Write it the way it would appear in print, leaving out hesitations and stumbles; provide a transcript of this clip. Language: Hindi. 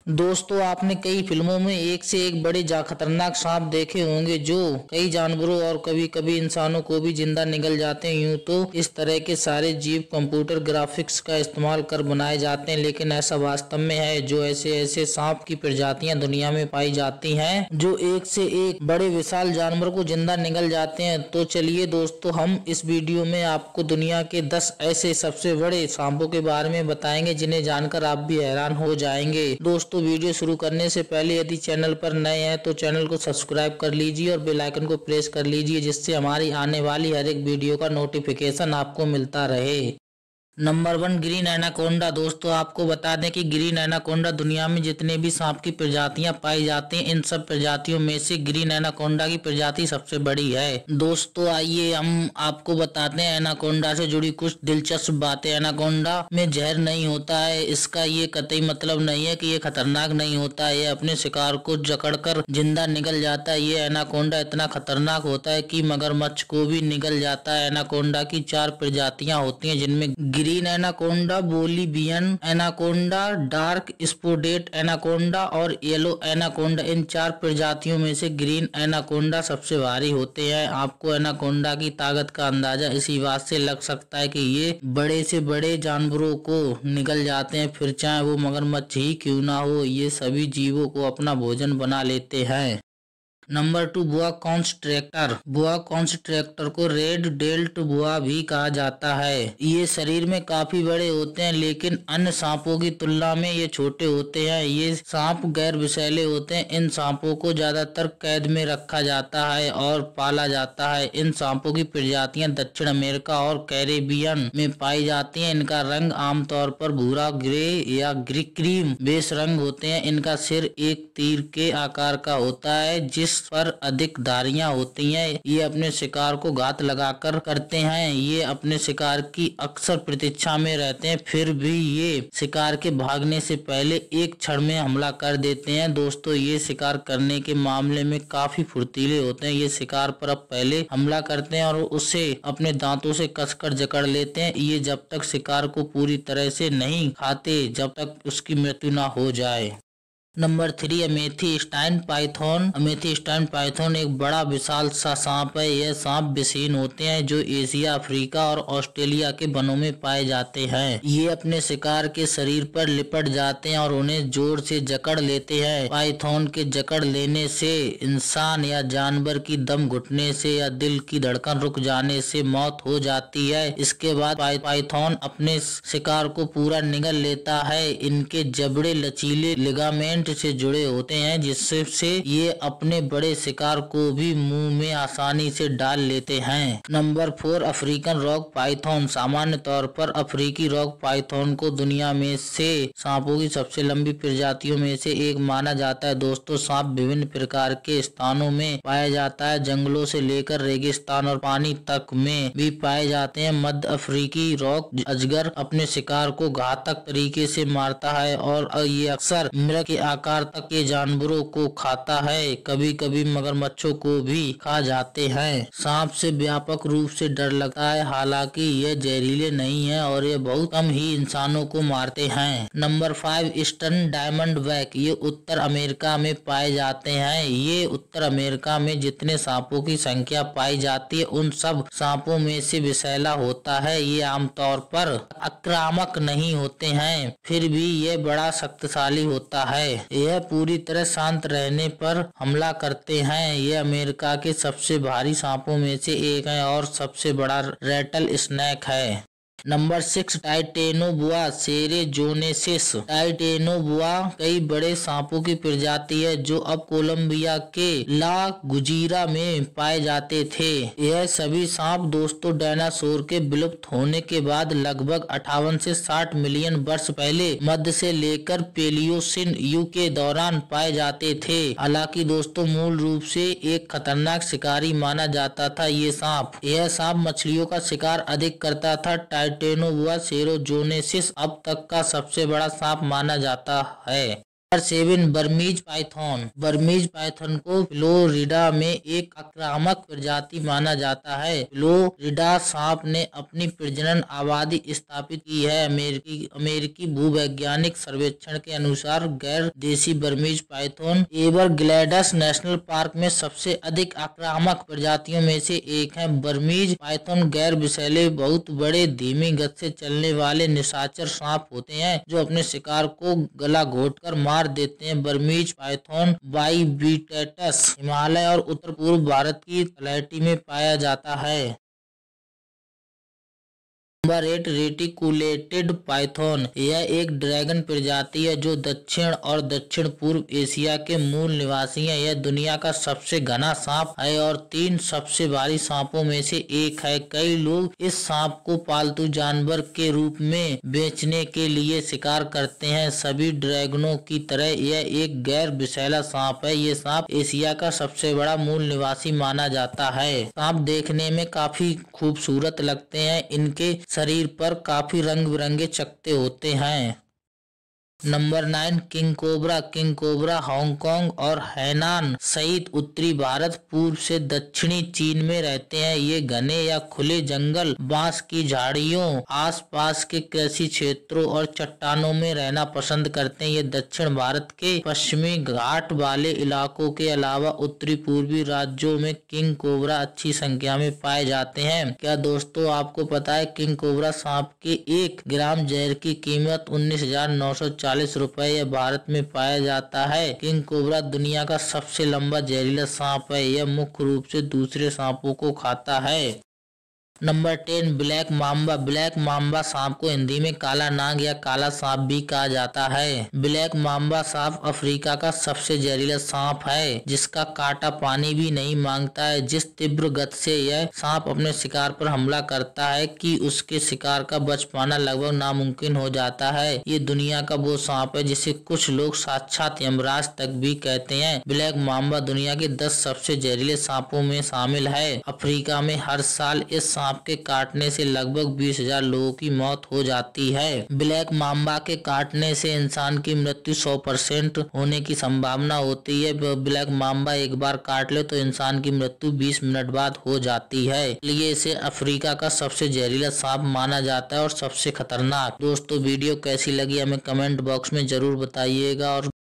दोस्तों, आपने कई फिल्मों में एक से एक बड़े खतरनाक सांप देखे होंगे जो कई जानवरों और कभी कभी इंसानों को भी जिंदा निगल जाते हैं। यूं तो इस तरह के सारे जीव कंप्यूटर ग्राफिक्स का इस्तेमाल कर बनाए जाते हैं, लेकिन ऐसा वास्तव में है जो ऐसे ऐसे सांप की प्रजातियां दुनिया में पाई जाती हैं जो एक से एक बड़े विशाल जानवर को जिंदा निगल जाते हैं। तो चलिए दोस्तों, हम इस वीडियो में आपको दुनिया के 10 ऐसे सबसे बड़े सांपों के बारे में बताएंगे जिन्हें जानकर आप भी हैरान हो जाएंगे। दोस्तों, वीडियो शुरू करने से पहले यदि चैनल पर नए हैं तो चैनल को सब्सक्राइब कर लीजिए और बेल आइकन को प्रेस कर लीजिए, जिससे हमारी आने वाली हर एक वीडियो का नोटिफिकेशन आपको मिलता रहे। Number 1, green anaconda. दोस्तों, आपको बता दें कि ग्रीन एनाकोंडा दुनिया में जितने भी सांप की प्रजातियां पाई जाती हैं, इन सब प्रजातियों में से ग्रीन एनाकोंडा की प्रजाति सबसे बड़ी है। दोस्तों, आइए हम आपको बताते हैं एनाकोंडा से जुड़ी कुछ दिलचस्प बातें। एनाकोंडा में जहर नहीं होता है। इसका ये कतई मतलब नहीं है कि ये खतरनाक नहीं होता है। ये अपने शिकार को जकड़कर जिंदा निगल जाता है। ये एनाकोंडा इतना खतरनाक होता है कि मगरमच्छ को भी निगल जाता है। एनाकोंडा की 4 प्रजातियां होती हैं, जिनमें green anaconda, Bolivian anaconda, dark spotted anaconda और येलो एनाकोंडा। इन 4 प्रजातियों में से ग्रीन एनाकोंडा सबसे भारी होते हैं। आपको एनाकोंडा की ताकत का अंदाजा इसी बात से लग सकता है कि ये बड़े से बड़े जानवरों को निगल जाते हैं, फिर चाहे वो मगरमच्छ ही क्यों ना हो। ये सभी जीवों को अपना भोजन बना लेते हैं। नंबर 2, बुआ कॉन्स्ट्रेक्टर। बुआ कॉन्स्ट्रेक्टर को रेड डेल्ट बुआ भी कहा जाता है। ये शरीर में काफी बड़े होते हैं, लेकिन अन्य सांपों की तुलना में ये छोटे होते हैं। ये सांप गैर विषैले होते हैं। इन सांपों को ज्यादातर कैद में रखा जाता है और पाला जाता है। इन सांपों की प्रजातियां दक्षिण अमेरिका और कैरेबियन में पाई जाती हैं। इनका रंग आमतौर पर भूरा, ग्रे या क्रीम बेस रंग होते हैं। इनका सिर एक तीर के आकार का होता है, जिस पर अधिक धारियां होती हैं। ये अपने शिकार को घात लगाकर करते हैं। ये अपने शिकार की अक्सर प्रतीक्षा में रहते हैं, फिर भी ये शिकार के भागने से पहले एक क्षण में हमला कर देते हैं। दोस्तों, ये शिकार करने के मामले में काफी फुर्तीले होते हैं। ये शिकार पर अब पहले हमला करते हैं और उसे अपने दांतों से कसकर जकड़ लेते हैं। ये जब तक शिकार को पूरी तरह से नहीं खाते जब तक उसकी मृत्यु ना हो जाए। Number 3, amethystine python. Amethystine python एक बड़ा विशाल सा सांप है। यह सांप विषहीन होते हैं जो एशिया, अफ्रीका और ऑस्ट्रेलिया के वनों में पाए जाते हैं। ये अपने शिकार के शरीर पर लिपट जाते हैं और उन्हें जोर से जकड़ लेते हैं। पाइथन के जकड़ लेने से इंसान या जानवर की दम घुटने से या दिल की धड़कन रुक जाने से मौत हो जाती है। इसके बाद पाइथन अपने शिकार को पूरा निगल लेता है। इनके जबड़े लचीले लिगामेंट से जुड़े होते हैं, जिससे ये अपने बड़े शिकार को भी मुंह में आसानी से डाल लेते हैं। Number 4, African rock python. सामान्य तौर पर अफ्रीकी रॉक पाइथन को दुनिया में से सांपों की सबसे लंबी प्रजातियों में से एक माना जाता है। दोस्तों, सांप विभिन्न प्रकार के स्थानों में पाया जाता है। जंगलों से लेकर रेगिस्तान और पानी तक में भी पाए जाते हैं। मध्य अफ्रीकी रॉक अजगर अपने शिकार को घातक तरीके से मारता है और ये अक्सर मृग के आकार तक के जानवरों को खाता है। कभी कभी मगरमच्छों को भी खा जाते हैं। सांप से व्यापक रूप से डर लगता है, हालांकि ये जहरीले नहीं है और ये बहुत कम ही इंसानों को मारते हैं। Number 5, eastern diamondback. ये उत्तर अमेरिका में पाए जाते हैं। ये उत्तर अमेरिका में जितने सांपों की संख्या पाई जाती है, उन सब सांपों में से विषैला होता है। ये आमतौर पर आक्रामक नहीं होते हैं, फिर भी ये बड़ा शक्तिशाली होता है। यह पूरी तरह शांत रहने पर हमला करते हैं। ये अमेरिका के सबसे भारी सांपों में से एक है और सबसे बड़ा रैटल स्नेक है। Number 6, Titanoboa cerrejonensis. टाइटेनोबुआ कई बड़े सांपों की प्रजाति है जो अब कोलंबिया के ला गुजीरा में पाए जाते थे। यह सभी सांप दोस्तों डायनासोर के विलुप्त होने के बाद लगभग 58 से 60 मिलियन वर्ष पहले मध्य से लेकर पेलियोसिन युग के दौरान पाए जाते थे। हालांकि दोस्तों, मूल रूप से एक खतरनाक शिकारी माना जाता था। यह सांप मछलियों का शिकार अधिक करता था। टाइटेनोबुआ सेरोजोनेसिस अब तक का सबसे बड़ा सांप माना जाता है। Number 7 Burmese python. Burmese python को फ्लोरिडा में एक आक्रामक प्रजाति माना जाता है। फ्लोरिडा सांप ने अपनी प्रजनन आबादी स्थापित की है। अमेरिकी भूवैज्ञानिक सर्वेक्षण के अनुसार गैर देशी Burmese python Everglades National Park में सबसे अधिक आक्रामक प्रजातियों में से एक है। बर्मीज पाइथन गैर विषैले, बहुत बड़े, धीमी गति से चलने वाले निशाचर सांप होते हैं जो अपने शिकार को गला घोंटकर मार देते हैं। बर्मीज पाइथन बाइबिटेटस हिमालय और उत्तर पूर्व भारत की तलहटी में पाया जाता है। Number 8 reticulated python. यह एक ड्रैगन प्रजाति है जो दक्षिण और दक्षिण पूर्व एशिया के मूल निवासी है। यह दुनिया का सबसे घना सांप है और 3 सबसे भारी सांपों में से एक है। कई लोग इस सांप को पालतू जानवर के रूप में बेचने के लिए शिकार करते हैं। सभी ड्रैगनों की तरह यह एक गैर विषैला सांप है। ये सांप एशिया का सबसे बड़ा मूल निवासी माना जाता है। सांप देखने में काफी खूबसूरत लगते हैं। इनके शरीर पर काफी रंग बिरंगे चकत्ते होते हैं। Number 9 king cobra. King cobra Hong Kong और हैनान सहित उत्तरी भारत, पूर्व से दक्षिणी चीन में रहते हैं। ये घने या खुले जंगल, बांस की झाड़ियों, आसपास के कृषि क्षेत्रों और चट्टानों में रहना पसंद करते हैं। ये दक्षिण भारत के पश्चिमी घाट वाले इलाकों के अलावा उत्तरी पूर्वी राज्यों में किंग कोबरा अच्छी संख्या में पाए जाते हैं। क्या दोस्तों आपको पता है किंग कोबरा सांप के 1 ग्राम जहर की कीमत 19,940 रुपए यह भारत में पाया जाता है। किंग कोबरा दुनिया का सबसे लंबा जहरीला सांप है। यह मुख्य रूप से दूसरे सांपों को खाता है। Number 10 black mamba. Black mamba सांप को हिंदी में काला नाग या काला सांप भी कहा जाता है। ब्लैक माम्बा सांप अफ्रीका का सबसे जहरीला सांप है जिसका कांटा पानी भी नहीं मांगता है। जिस तीव्र गति से यह सांप अपने शिकार पर हमला करता है कि उसके शिकार का बच पाना लगभग नामुमकिन हो जाता है। ये दुनिया का वो सांप है जिसे कुछ लोग साक्षात यमराज तक भी कहते हैं। ब्लैक माम्बा दुनिया के 10 सबसे जहरीले सांपों में शामिल है। अफ्रीका में हर साल इस सांप के काटने से लगभग 20,000 लोगों की मौत हो जाती है। ब्लैक माम्बा के काटने से इंसान की मृत्यु 100% होने की संभावना होती है। ब्लैक माम्बा एक बार काट ले तो इंसान की मृत्यु 20 मिनट बाद हो जाती है। इसलिए इसे अफ्रीका का सबसे जहरीला सांप माना जाता है और सबसे खतरनाक। दोस्तों वीडियो कैसी लगी हमें कमेंट बॉक्स में जरूर बताइएगा और